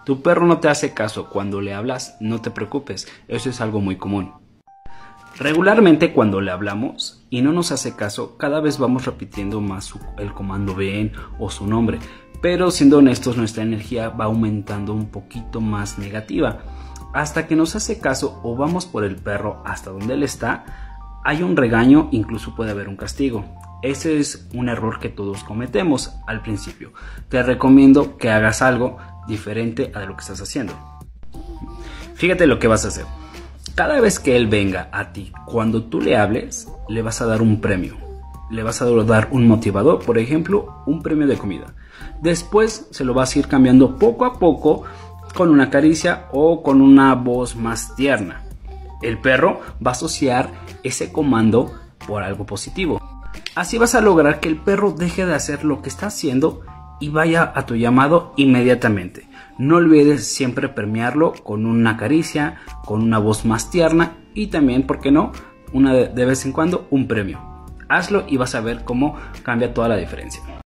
Tu perro no te hace caso cuando le hablas, no te preocupes, eso es algo muy común. Regularmente cuando le hablamos y no nos hace caso, cada vez vamos repitiendo más el comando ven o su nombre, pero siendo honestos nuestra energía va aumentando un poquito más negativa. Hasta que nos hace caso o vamos por el perro hasta donde él está, hay un regaño, incluso puede haber un castigo. Ese es un error que todos cometemos al principio. Te recomiendo que hagas algo diferente a lo que estás haciendo. Fíjate lo que vas a hacer. Cada vez que él venga a ti, cuando tú le hables, le vas a dar un premio. Le vas a dar un motivador, por ejemplo, un premio de comida. Después se lo vas a ir cambiando poco a poco con una caricia o con una voz más tierna. El perro va a asociar ese comando por algo positivo. Así vas a lograr que el perro deje de hacer lo que está haciendo y vaya a tu llamado inmediatamente. No olvides siempre premiarlo con una caricia, con una voz más tierna y también, ¿por qué no?, de vez en cuando un premio. Hazlo y vas a ver cómo cambia toda la diferencia.